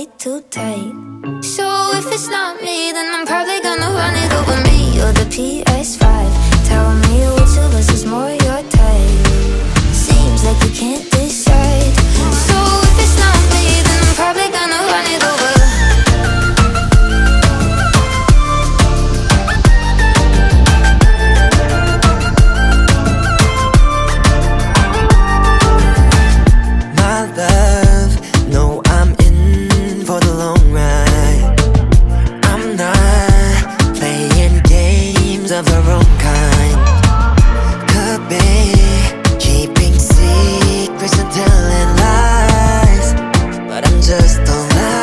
way too tight. So if it's not me, then I'm probably gonna run it over me or the PS5. Tell me which of us is more your type. Seems like you can't decide. So if it's not me, then I'm probably gonna run it over. Of the wrong kind. Could be keeping secrets and telling lies, but I'm just a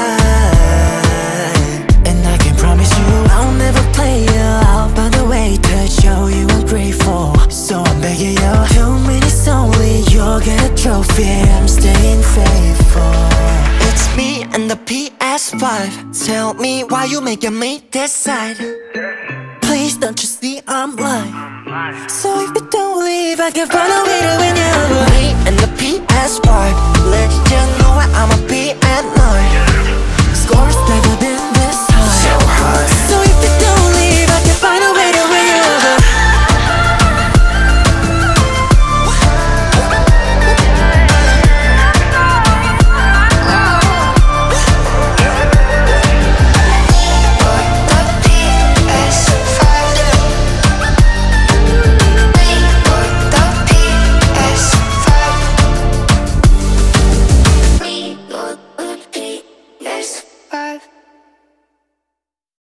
lie. And I can promise you I'll never play you out by the way to show you ungrateful. So I'm begging you, 2 minutes only, you'll get a trophy. I'm staying faithful. It's me and the PS5. Tell me why you making me decide. Please don't you see I'm lying? So if you don't leave, I can find a way to win you. Me and the PS5, let you know where I'ma be at night.